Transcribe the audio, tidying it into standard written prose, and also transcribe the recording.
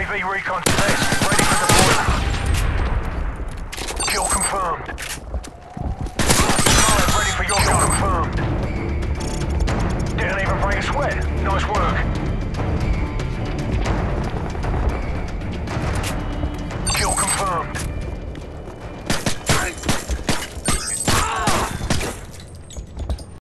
UAV recon test. Ready for deployment. Kill confirmed. Alright, ready for your gun.